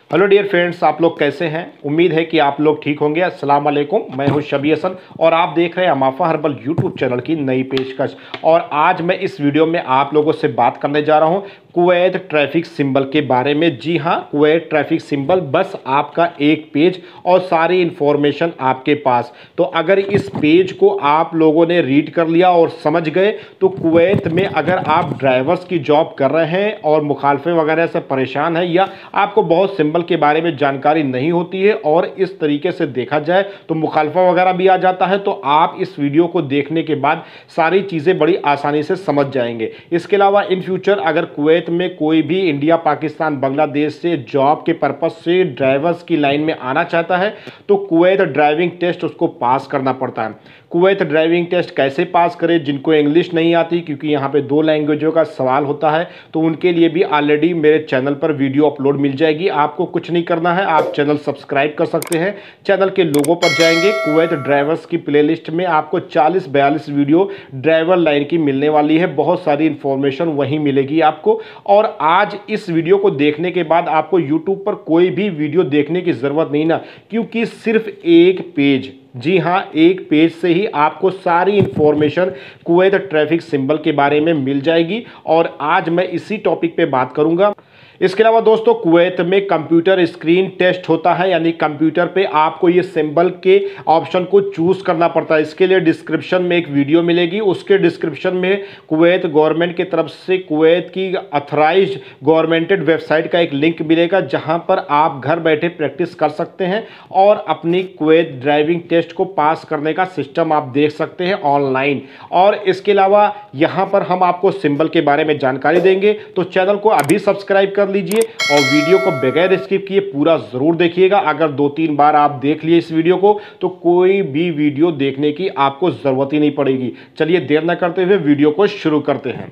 Hello dear friends, आप लोग कैसे हैं। उम्मीद है कि आप लोग ठीक होंगे। अस्सलाम वालेकुम, मैं हूं शबी हसन और आप देख रहे हैं अमाफा हर्बल यूट्यूब चैनल की नई पेशकश। और आज मैं इस वीडियो में आप लोगों से बात करने जा रहा हूं कुवैत ट्रैफिक सिंबल के बारे में। जी हां, कुवैत ट्रैफिक सिंबल, बस आपका एक पेज और सारी इंफॉर्मेशन आपके पास। तो अगर इस पेज को आप लोगों ने रीड कर लिया और समझ गए तो कुवैत में अगर आप ड्राइवर्स की जॉब कर रहे हैं और मुखालफे वगैरह से परेशान हैं या आपको बहुत सिंबल के बारे में जानकारी नहीं होती है और इस तरीके से देखा जाए तो मुखालफा वगैरह भी आ जाता है, तो आप इस वीडियो को देखने के बाद सारी चीज़ें बड़ी आसानी से समझ जाएंगे। इसके अलावा इन फ्यूचर अगर कुवैत में कोई भी इंडिया, पाकिस्तान, बांग्लादेश से जॉब के पर्पज से ड्राइवर्स की लाइन में आना चाहता है तो कुवैत ड्राइविंग टेस्ट उसको पास करना पड़ता है। कुवैत ड्राइविंग टेस्ट कैसे पास करें, जिनको इंग्लिश नहीं आती, क्योंकि यहाँ पे 2 लैंग्वेजों का सवाल होता है, तो उनके लिए भी ऑलरेडी मेरे चैनल पर वीडियो अपलोड मिल जाएगी। आपको कुछ नहीं करना है, आप चैनल सब्सक्राइब कर सकते हैं। चैनल के लोगों पर जाएंगे, कुवैत ड्राइवर्स की प्लेलिस्ट में आपको 40-42 वीडियो ड्राइवर लाइन की मिलने वाली है। बहुत सारी इंफॉर्मेशन वहीं मिलेगी आपको। और आज इस वीडियो को देखने के बाद आपको यूट्यूब पर कोई भी वीडियो देखने की ज़रूरत नहीं ना, क्योंकि सिर्फ एक पेज, जी हाँ, एक पेज से ही आपको सारी इंफॉर्मेशन कुवैत ट्रैफिक सिंबल के बारे में मिल जाएगी। और आज मैं इसी टॉपिक पे बात करूंगा। इसके अलावा दोस्तों, कुवैत में कंप्यूटर स्क्रीन टेस्ट होता है, यानी कंप्यूटर पे आपको ये सिंबल के ऑप्शन को चूज करना पड़ता है। इसके लिए डिस्क्रिप्शन में एक वीडियो मिलेगी, उसके डिस्क्रिप्शन में कुवैत गवर्नमेंट की तरफ से कुवैत की अथराइज्ड गवर्नमेंटेड वेबसाइट का एक लिंक मिलेगा, जहां पर आप घर बैठे प्रैक्टिस कर सकते हैं और अपनी कुवैत ड्राइविंग टेस्ट को पास करने का सिस्टम आप देख सकते हैं ऑनलाइन। और इसके अलावा यहां पर हम आपको सिंबल के बारे में जानकारी देंगे, तो चैनल को अभी सब्सक्राइब कर लीजिए और वीडियो को बगैर स्किप किए पूरा जरूर देखिएगा। अगर 2-3 बार आप देख लिए इस वीडियो को तो कोई भी वीडियो देखने की आपको जरूरत ही नहीं पड़ेगी। चलिए देर न करते हुए वीडियो को शुरू करते हैं।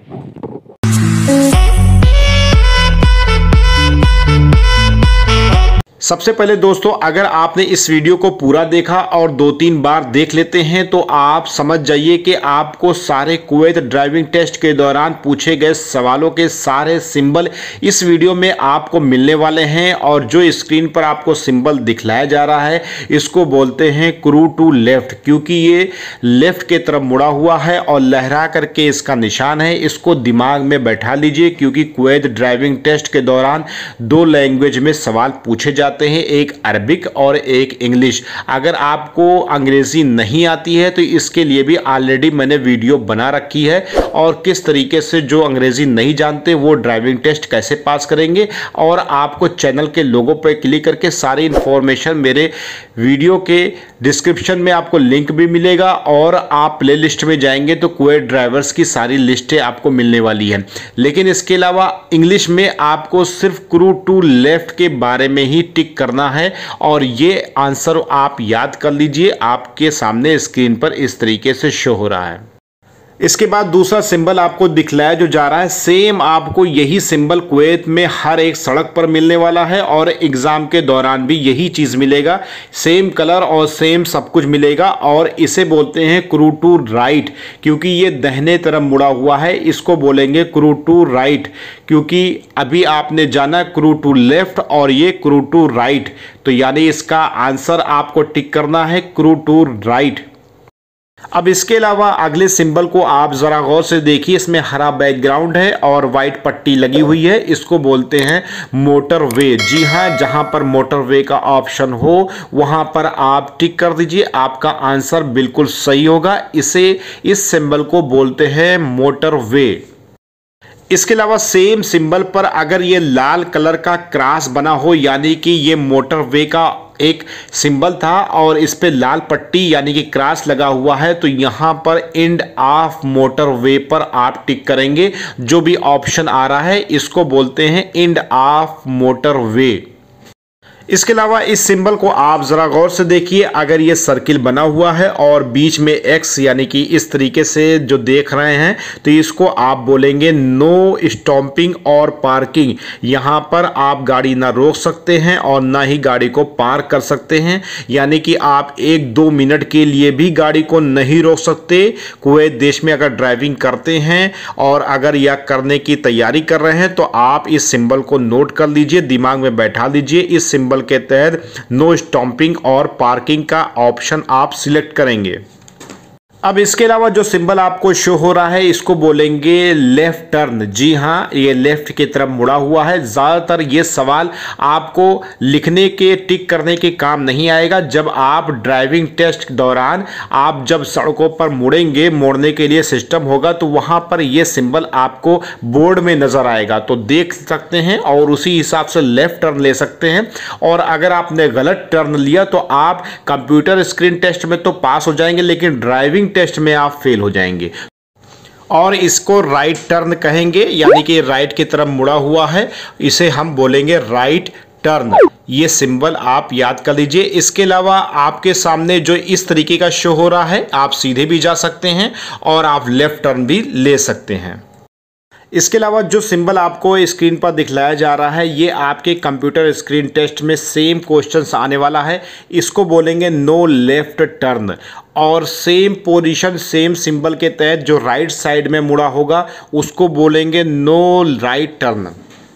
सबसे पहले दोस्तों, अगर आपने इस वीडियो को पूरा देखा और 2-3 बार देख लेते हैं तो आप समझ जाइए कि आपको सारे कुवैत ड्राइविंग टेस्ट के दौरान पूछे गए सवालों के सारे सिंबल इस वीडियो में आपको मिलने वाले हैं। और जो स्क्रीन पर आपको सिंबल दिखलाया जा रहा है, इसको बोलते हैं क्रू टू लेफ्ट, क्योंकि ये लेफ्ट के तरफ मुड़ा हुआ है और लहरा करके इसका निशान है। इसको दिमाग में बैठा लीजिए, क्योंकि कुवैत ड्राइविंग टेस्ट के दौरान 2 लैंग्वेज में सवाल पूछे जाते हैं, एक अरबिक और एक इंग्लिश। अगर आपको अंग्रेजी नहीं आती है तो इसके लिए भी ऑलरेडी मैंने वीडियो बना रखी है, और किस तरीके से जो अंग्रेजी नहीं जानते वो ड्राइविंग टेस्ट कैसे पास करेंगे। और आपको चैनल के लोगो पर क्लिक करके सारी इंफॉर्मेशन मेरे वीडियो के डिस्क्रिप्शन में आपको लिंक भी मिलेगा, और आप प्ले लिस्ट में जाएंगे तो कुवैत ड्राइवर्स की सारी लिस्टें आपको मिलने वाली हैं। लेकिन इसके अलावा इंग्लिश में आपको सिर्फ क्रू टू लेफ्ट के बारे में ही टिक करना है, और ये आंसर आप याद कर लीजिए। आपके सामने स्क्रीन पर इस तरीके से शो हो रहा है। इसके बाद दूसरा सिंबल आपको दिखलाया जो जा रहा है, सेम आपको यही सिंबल कुवैत में हर एक सड़क पर मिलने वाला है और एग्जाम के दौरान भी यही चीज मिलेगा। सेम कलर और सेम सब कुछ मिलेगा, और इसे बोलते हैं क्रू टू राइट, क्योंकि ये दाहिने तरफ मुड़ा हुआ है। इसको बोलेंगे क्रू टू राइट, क्योंकि अभी आपने जाना क्रू टू लेफ्ट और ये क्रू टू राइट, तो यानी इसका आंसर आपको टिक करना है क्रू टू राइट। अब इसके अलावा अगले सिंबल को आप जरा गौर से देखिए, इसमें हरा बैकग्राउंड है और वाइट पट्टी लगी हुई है। इसको बोलते हैं मोटरवे। जी हाँ, जहां पर मोटरवे का ऑप्शन हो वहां पर आप टिक कर दीजिए, आपका आंसर बिल्कुल सही होगा। इस सिंबल को बोलते हैं मोटरवे। इसके अलावा सेम सिंबल पर अगर ये लाल कलर का क्रॉस बना हो, यानी कि ये मोटरवे का एक सिंबल था और इस पे लाल पट्टी यानी कि क्रॉस लगा हुआ है, तो यहां पर एंड ऑफ मोटरवे पर आप टिक करेंगे। जो भी ऑप्शन आ रहा है इसको बोलते हैं एंड ऑफ मोटरवे। इसके अलावा इस सिंबल को आप जरा गौर से देखिए। अगर ये सर्किल बना हुआ है और बीच में एक्स यानी कि इस तरीके से जो देख रहे हैं, तो इसको आप बोलेंगे नो स्टॉम्पिंग और पार्किंग। यहाँ पर आप गाड़ी ना रोक सकते हैं और ना ही गाड़ी को पार्क कर सकते हैं, यानी कि आप 1-2 मिनट के लिए भी गाड़ी को नहीं रोक सकते। कुवैत देश में अगर ड्राइविंग करते हैं और अगर यह करने की तैयारी कर रहे हैं तो आप इस सिंबल को नोट कर लीजिए, दिमाग में बैठा लीजिए। इस सिंबल के तहत नो स्टॉम्पिंग और पार्किंग का ऑप्शन आप सिलेक्ट करेंगे। अब इसके अलावा जो सिंबल आपको शो हो रहा है इसको बोलेंगे लेफ्ट टर्न। जी हाँ, ये लेफ्ट की तरफ मुड़ा हुआ है। ज़्यादातर ये सवाल आपको लिखने के टिक करने के काम नहीं आएगा। जब आप ड्राइविंग टेस्ट के दौरान आप जब सड़कों पर मुड़ेंगे, मोड़ने के लिए सिस्टम होगा, तो वहाँ पर ये सिंबल आपको बोर्ड में नज़र आएगा, तो देख सकते हैं और उसी हिसाब से लेफ्ट टर्न ले सकते हैं। और अगर आपने गलत टर्न लिया तो आप कंप्यूटर स्क्रीन टेस्ट में तो पास हो जाएंगे, लेकिन ड्राइविंग टेस्ट में आप फेल हो जाएंगे। और इसको राइट टर्न कहेंगे, यानी कि राइट की तरफ मुड़ा हुआ है, इसे हम बोलेंगे राइट टर्न। ये सिंबल आप याद कर लीजिए। इसके अलावा आपके सामने जो इस तरीके का शो हो रहा है, आप सीधे भी जा सकते हैं और आप लेफ्ट टर्न भी ले सकते हैं। इसके अलावा जो सिंबल आपको स्क्रीन पर दिखलाया जा रहा है, ये आपके कंप्यूटर स्क्रीन टेस्ट में सेम क्वेश्चंस आने वाला है। इसको बोलेंगे नो लेफ्ट टर्न। और सेम पोजीशन, सेम सिंबल के तहत जो राइट साइड में मुड़ा होगा उसको बोलेंगे नो राइट टर्न।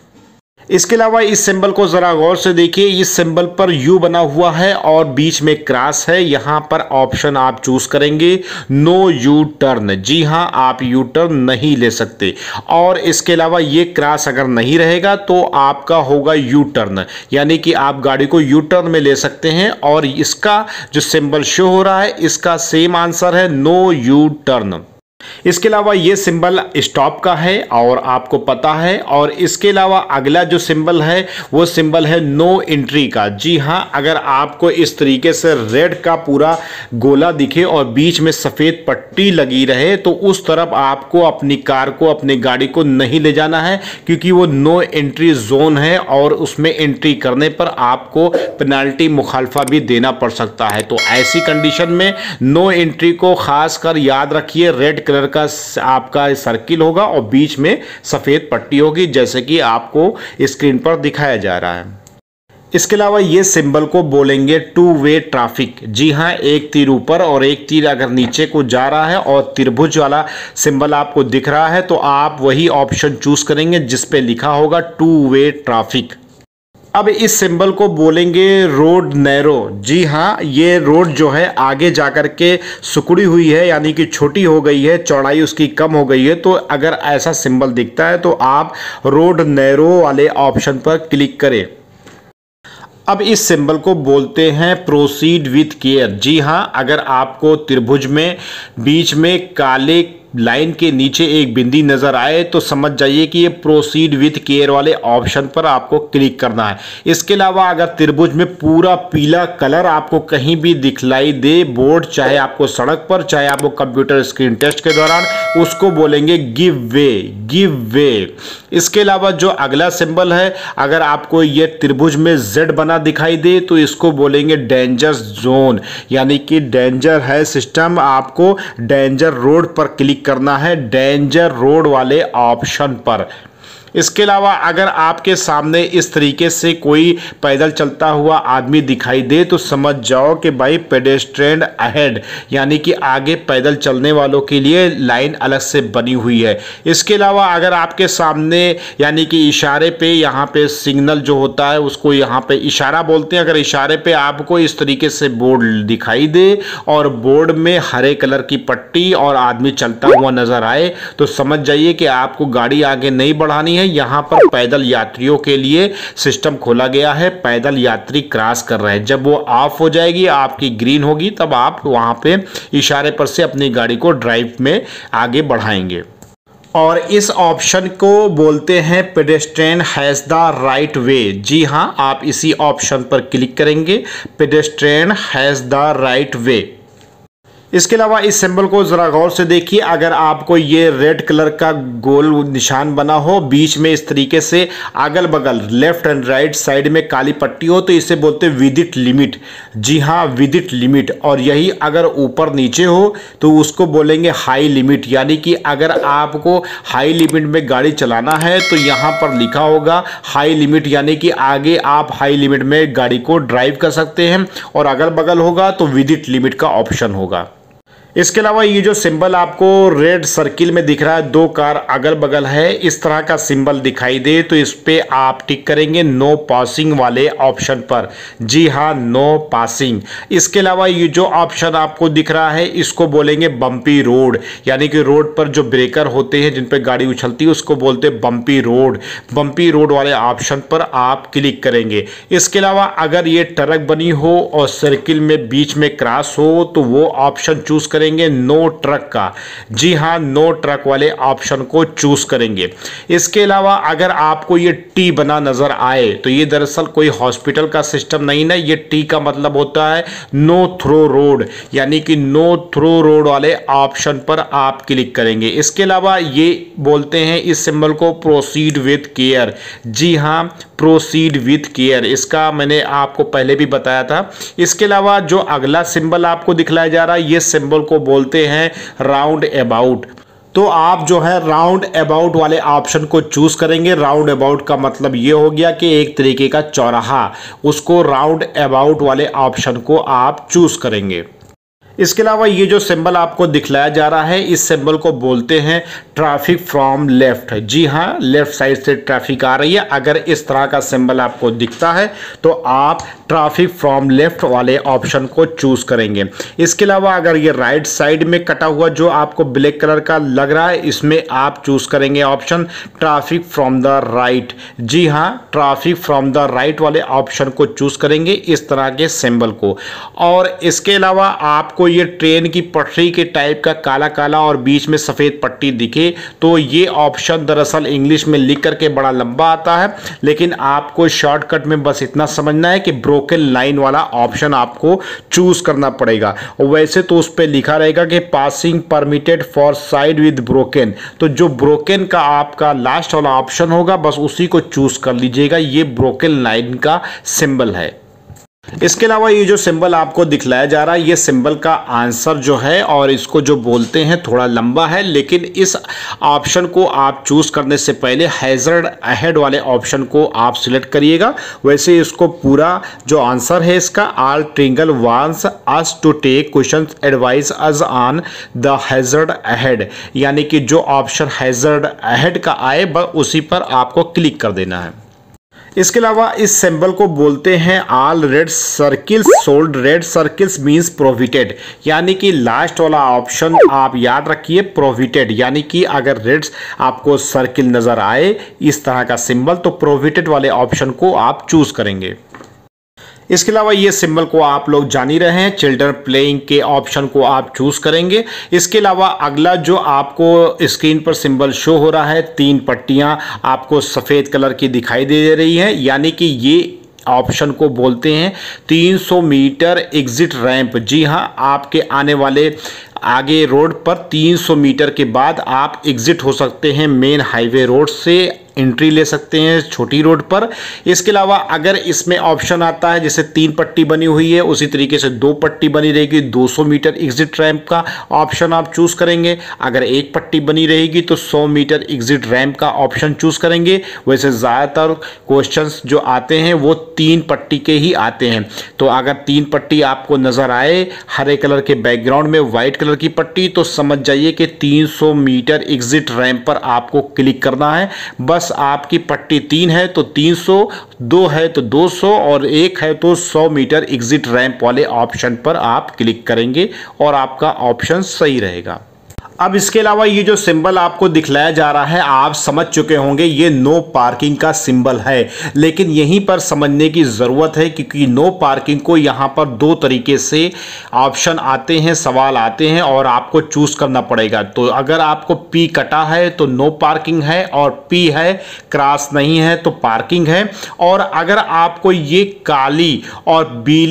इसके अलावा इस सिंबल को ज़रा गौर से देखिए। इस सिंबल पर यू बना हुआ है और बीच में क्रॉस है। यहाँ पर ऑप्शन आप चूज करेंगे नो यू टर्न। जी हाँ, आप यू टर्न नहीं ले सकते। और इसके अलावा ये क्रॉस अगर नहीं रहेगा तो आपका होगा यू टर्न, यानी कि आप गाड़ी को यू टर्न में ले सकते हैं। और इसका जो सिंबल शो हो रहा है, इसका सेम आंसर है नो यू टर्न। इसके अलावा ये सिंबल स्टॉप का है और आपको पता है। और इसके अलावा अगला जो सिंबल है वो सिंबल है नो एंट्री का। जी हाँ, अगर आपको इस तरीके से रेड का पूरा गोला दिखे और बीच में सफ़ेद पट्टी लगी रहे तो उस तरफ आपको अपनी कार को, अपनी गाड़ी को नहीं ले जाना है, क्योंकि वो नो एंट्री जोन है और उसमें एंट्री करने पर आपको पेनाल्टी मुखालफा भी देना पड़ सकता है। तो ऐसी कंडीशन में नो एंट्री को खासकर याद रखिए। रेड कलर का आपका सर्किल होगा और बीच में सफेद पट्टी होगी, जैसे कि आपको स्क्रीन पर दिखाया जा रहा है। इसके अलावा ये सिंबल को बोलेंगे टू वे ट्रैफिक। जी हाँ, एक तीर ऊपर और एक तीर अगर नीचे को जा रहा है और त्रिभुज वाला सिंबल आपको दिख रहा है तो आप वही ऑप्शन चूज करेंगे जिस पे लिखा होगा टू वे ट्रैफिक। अब इस सिंबल को बोलेंगे रोड नैरो। जी हाँ, ये रोड जो है आगे जाकर के सिकुड़ी हुई है, यानी कि छोटी हो गई है, चौड़ाई उसकी कम हो गई है। तो अगर ऐसा सिंबल दिखता है तो आप रोड नैरो वाले ऑप्शन पर क्लिक करें। अब इस सिंबल को बोलते हैं प्रोसीड विथ केयर। जी हाँ, अगर आपको त्रिभुज में बीच में काले लाइन के नीचे एक बिंदी नजर आए तो समझ जाइए कि ये प्रोसीड विथ केयर वाले ऑप्शन पर आपको क्लिक करना है। इसके अलावा अगर त्रिभुज में पूरा पीला कलर आपको कहीं भी दिखलाई दे बोर्ड, चाहे आपको सड़क पर चाहे आपको कंप्यूटर स्क्रीन टेस्ट के दौरान, उसको बोलेंगे गिव वे, गिव वे। इसके अलावा जो अगला सिंबल है, अगर आपको ये त्रिभुज में जेड बना दिखाई दे तो इसको बोलेंगे डेंजर जोन, यानी कि डेंजर है सिस्टम, आपको डेंजर रोड पर क्लिक करना है, डेंजर रोड वाले ऑप्शन पर। इसके अलावा अगर आपके सामने इस तरीके से कोई पैदल चलता हुआ आदमी दिखाई दे तो समझ जाओ कि भाई पेडेस्ट्रियन अहेड, यानी कि आगे पैदल चलने वालों के लिए लाइन अलग से बनी हुई है। इसके अलावा अगर आपके सामने यानी कि इशारे पे, यहाँ पे सिग्नल जो होता है उसको यहाँ पे इशारा बोलते हैं, अगर इशारे पे आपको इस तरीके से बोर्ड दिखाई दे और बोर्ड में हरे कलर की पट्टी और आदमी चलता हुआ नजर आए तो समझ जाइए कि आपको गाड़ी आगे नहीं बढ़ानी है। यहाँ पर पैदल यात्रियों के लिए सिस्टम खोला गया है, पैदल यात्री क्रॉस कर रहे हैं। जब वो ऑफ हो जाएगी, आपकी ग्रीन होगी, तब आप वहां पे इशारे पर से अपनी गाड़ी को ड्राइव में आगे बढ़ाएंगे। और इस ऑप्शन को बोलते हैं pedestrian has the right way. जी हाँ, आप इसी ऑप्शन पर क्लिक करेंगे, pedestrian has the right way. इसके अलावा इस सिंबल को ज़रा गौर से देखिए। अगर आपको ये रेड कलर का गोल निशान बना हो, बीच में इस तरीके से अगल बगल लेफ्ट एंड राइट साइड में काली पट्टी हो, तो इसे बोलते हैं विदिट लिमिट। जी हाँ, विदिट लिमिट। और यही अगर ऊपर नीचे हो तो उसको बोलेंगे हाई लिमिट। यानी कि अगर आपको हाई लिमिट में गाड़ी चलाना है तो यहाँ पर लिखा होगा हाई लिमिट, यानी कि आगे आप हाई लिमिट में गाड़ी को ड्राइव कर सकते हैं, और अगल बगल होगा तो विदिट लिमिट का ऑप्शन होगा। इसके अलावा ये जो सिंबल आपको रेड सर्किल में दिख रहा है, दो कार अगल बगल है, इस तरह का सिंबल दिखाई दे तो इस पे आप टिक करेंगे नो पासिंग वाले ऑप्शन पर। जी हाँ, नो पासिंग। इसके अलावा ये जो ऑप्शन आपको दिख रहा है इसको बोलेंगे बम्पी रोड, यानी कि रोड पर जो ब्रेकर होते हैं जिन पे गाड़ी उछलती है उसको बोलते हैं बम्पी रोड। बम्पी रोड वाले ऑप्शन पर आप क्लिक करेंगे। इसके अलावा अगर ये ट्रक बनी हो और सर्किल में बीच में क्रॉस हो तो वो ऑप्शन चूज करेंगे नो ट्रक का। जी हां, नो ट्रक वाले ऑप्शन को चूज करेंगे। इसके अलावा अगर आपको ये टी बना नजर आए तो ये दरअसल कोई हॉस्पिटल का सिस्टम नहीं ना, ये टी का मतलब होता है नो थ्रो रोड, यानी कि नो थ्रो रोड वाले ऑप्शन पर आप क्लिक करेंगे। इसके अलावा ये बोलते हैं इस सिंबल को प्रोसीड विथ केयर। जी हां, प्रोसीड विथ केयर, इसका मैंने आपको पहले भी बताया था। इसके अलावा जो अगला सिंबल आपको दिखलाया जा रहा है, ये सिंबल को बोलते हैं राउंड अबाउट। तो आप जो है राउंड अबाउट वाले ऑप्शन को चूज करेंगे। राउंड अबाउट का मतलब ये हो गया कि एक तरीके का चौराहा, उसको राउंड अबाउट वाले ऑप्शन को आप चूज करेंगे। इसके अलावा ये जो सिंबल आपको दिखलाया जा रहा है, इस सिंबल को बोलते हैं ट्रैफिक फ्रॉम लेफ्ट। जी हाँ, लेफ्ट साइड से ट्रैफिक आ रही है। अगर इस तरह का सिंबल आपको दिखता है तो आप ट्रैफिक फ्रॉम लेफ्ट वाले ऑप्शन को चूज करेंगे। इसके अलावा अगर ये राइट साइड में कटा हुआ जो आपको ब्लैक कलर का लग रहा है, इसमें आप चूज करेंगे option traffic from the right. जी हाँ, ट्रैफिक फ्रॉम द राइट वाले ऑप्शन को चूज करेंगे, इस तरह के सिंबल को। और इसके अलावा आपको ये ट्रेन की पटरी के टाइप का काला काला और बीच में सफेद पट्टी दिखे तो ये ऑप्शन दरअसल इंग्लिश में लिख करके बड़ा लंबा आता है, लेकिन आपको शॉर्टकट में बस इतना समझना है कि ब्रोकन लाइन वाला ऑप्शन आपको चूज करना पड़ेगा। वैसे तो उस पर लिखा रहेगा कि passing permitted for side with broken, तो जो ब्रोकन का आपका लास्ट वाला ऑप्शन होगा बस उसी को चूज कर लीजिएगा। ये ब्रोकन लाइन का सिंबल है। इसके अलावा ये जो सिंबल आपको दिखलाया जा रहा है, ये सिंबल का आंसर जो है और इसको जो बोलते हैं थोड़ा लंबा है, लेकिन इस ऑप्शन को आप चूज करने से पहले हैजर्ड अहेड वाले ऑप्शन को आप सिलेक्ट करिएगा। वैसे इसको पूरा जो आंसर है इसका, all triangle wants us to take questions advise us on the hazard ahead, यानी कि जो ऑप्शन हैजर्ड अहेड का आए बस उसी पर आपको क्लिक कर देना है। इसके अलावा इस सिंबल को बोलते हैं all red circles sold. Red circles means prohibited, यानी कि लास्ट वाला ऑप्शन आप याद रखिए प्रोविटेड, यानी कि अगर रेड आपको सर्किल नजर आए इस तरह का सिंबल तो प्रोविटेड वाले ऑप्शन को आप चूज करेंगे। इसके अलावा ये सिंबल को आप लोग जान ही रहे हैं, चिल्ड्रन प्लेइंग के ऑप्शन को आप चूज करेंगे। इसके अलावा अगला जो आपको स्क्रीन पर सिंबल शो हो रहा है, तीन पट्टियां आपको सफेद कलर की दिखाई दे रही हैं, यानी कि ये ऑप्शन को बोलते हैं 300 मीटर एग्जिट रैंप। जी हाँ, आपके आने वाले आगे रोड पर 300 मीटर के बाद आप एग्जिट हो सकते हैं, मेन हाईवे रोड से एंट्री ले सकते हैं छोटी रोड पर। इसके अलावा अगर इसमें ऑप्शन आता है जैसे तीन पट्टी बनी हुई है उसी तरीके से दो पट्टी बनी रहेगी, 200 मीटर एग्जिट रैंप का ऑप्शन आप चूज करेंगे। अगर एक पट्टी बनी रहेगी तो 100 मीटर एग्जिट रैंप का ऑप्शन चूज करेंगे। वैसे ज़्यादातर क्वेश्चंस जो आते हैं वो तीन पट्टी के ही आते हैं, तो अगर तीन पट्टी आपको नजर आए हरे कलर के बैकग्राउंड में व्हाइट कलर की पट्टी तो समझ जाइए कि 300 मीटर एग्जिट रैंप पर आपको क्लिक करना है। बस आपकी पट्टी 3 है तो 300, 2 है तो 200 और 1 है तो 100 मीटर एग्जिट रैंप वाले ऑप्शन पर आप क्लिक करेंगे और आपका ऑप्शन सही रहेगा। अब इसके अलावा ये जो सिंबल आपको दिखलाया जा रहा है आप समझ चुके होंगे ये नो पार्किंग का सिंबल है, लेकिन यहीं पर समझने की ज़रूरत है क्योंकि नो पार्किंग को यहाँ पर दो तरीके से ऑप्शन आते हैं, सवाल आते हैं और आपको चूज़ करना पड़ेगा। तो अगर आपको पी कटा है तो नो पार्किंग है और पी है क्रॉस नहीं है तो पार्किंग है। और अगर आपको ये काली और पीली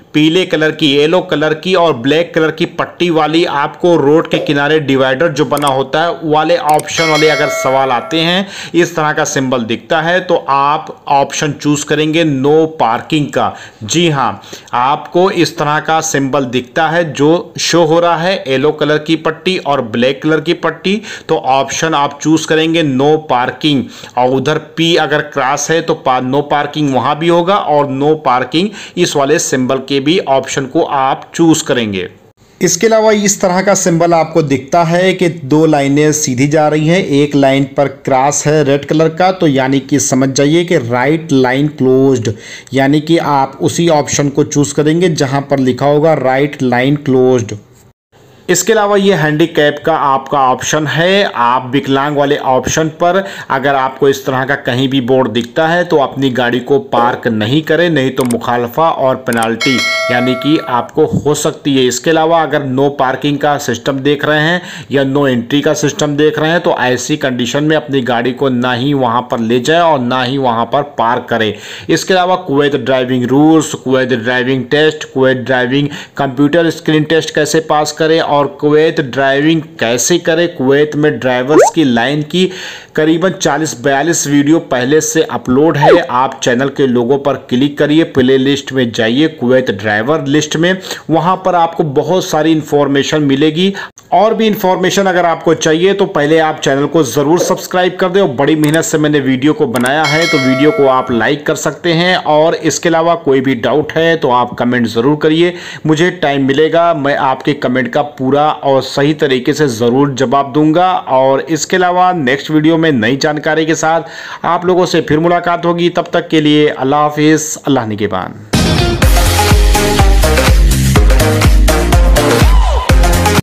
पीले कलर की, येलो कलर की और ब्लैक कलर की पट्टी वाली आपको रोड के किनारे डिवाइडर जो बना होता है वाले ऑप्शन वाले अगर सवाल आते हैं, इस तरह का सिंबल दिखता है तो आप ऑप्शन चूज करेंगे नो पार्किंग का। जी हां, आपको इस तरह का सिंबल दिखता है जो शो हो रहा है, येलो कलर की पट्टी और ब्लैक कलर की पट्टी, तो ऑप्शन आप चूज करेंगे नो पार्किंग। और उधर पी अगर क्रॉस है तो नो पार्किंग वहां भी होगा और नो पार्किंग इस वाले सिंबल के भी ऑप्शन को आप चूज करेंगे। इसके अलावा इस तरह का सिंबल आपको दिखता है कि दो लाइनें सीधी जा रही हैं, एक लाइन पर क्रॉस है रेड कलर का, तो यानी कि समझ जाइए कि राइट लाइन क्लोज्ड, यानी कि आप उसी ऑप्शन को चूज करेंगे जहां पर लिखा होगा राइट लाइन क्लोज्ड। इसके अलावा ये हैंडीकैप का आपका ऑप्शन है। आप विकलांग वाले ऑप्शन पर अगर आपको इस तरह का कहीं भी बोर्ड दिखता है तो अपनी गाड़ी को पार्क नहीं करें, नहीं तो मुखालफा और पेनाल्टी यानी कि आपको हो सकती है। इसके अलावा अगर नो पार्किंग का सिस्टम देख रहे हैं या नो एंट्री का सिस्टम देख रहे हैं तो ऐसी कंडीशन में अपनी गाड़ी को ना ही वहां पर ले जाए और ना ही वहां पर पार्क करें। इसके अलावा Kuwait driving rules, Kuwait driving test, Kuwait driving computer screen test कैसे पास करें और कुवैत ड्राइविंग कैसे करें, कुवैत में ड्राइवर्स की लाइन की करीबन 40-42 वीडियो पहले से अपलोड है। आप चैनल के लोगों पर क्लिक करिए, प्ले लिस्ट में जाइए, कुवैत ड्राइवर लिस्ट में, वहां पर आपको बहुत सारी इंफॉर्मेशन मिलेगी। और भी इंफॉर्मेशन अगर आपको चाहिए तो पहले आप चैनल को जरूर सब्सक्राइब कर दें। और बड़ी मेहनत से मैंने वीडियो को बनाया है तो वीडियो को आप लाइक कर सकते हैं। और इसके अलावा कोई भी डाउट है तो आप कमेंट जरूर करिए, मुझे टाइम मिलेगा मैं आपके कमेंट का पूरा और सही तरीके से जरूर जवाब दूंगा। और इसके अलावा नेक्स्ट वीडियो में नई जानकारी के साथ आप लोगों से फिर मुलाकात होगी। तब तक के लिए अल्लाह हाफिज, अल्लाह निगहबान।